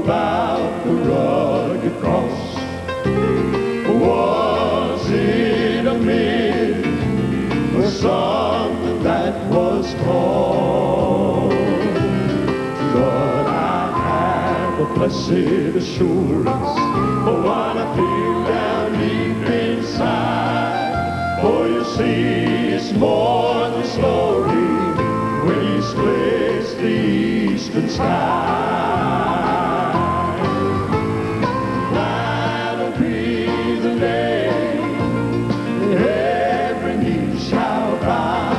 about the rugged cross? Was it a myth or something that was taught? But I have a blessed assurance for what I feel down deep inside. For you see, it's more than glory when he splits the eastern sky. That'll be the day every knee shall bow.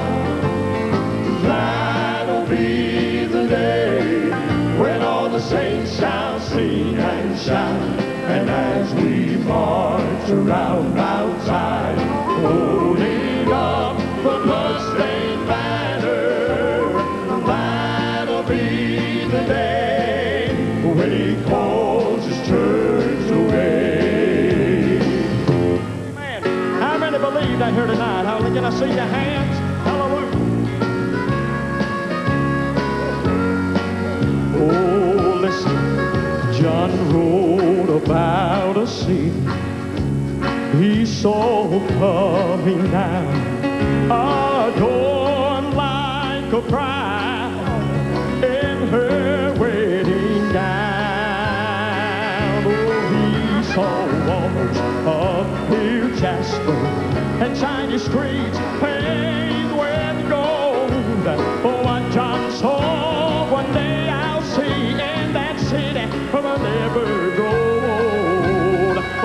That'll be the day when all the saints shall sing and shout. And as we march around Mount Zion, holding up the blood-stained banner, that'll be the day when he calls his church away. Man, how many believe that here tonight? Hallelujah. Can I see your hands? Hallelujah. Oh, listen. John wrote about a scene he saw coming down, adorned like a bride in her wedding gown. Oh, he saw walls of pure jasper and shiny streets paved with gold. Oh, what John saw, one day I'll see in that city will never grow old. Oh,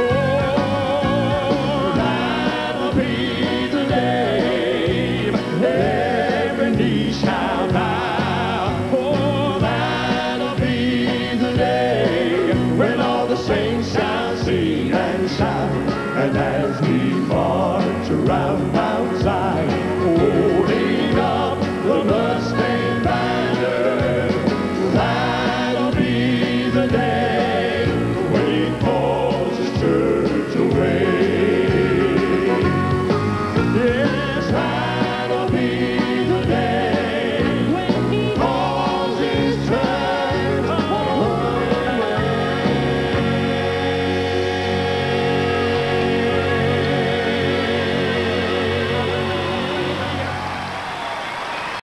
that'll be the day every knee shall bow. Oh, that'll be the day when all the saints shall sing and shout. And as we march around Mount Zion, holding up the blood-stained banner, that'll be the day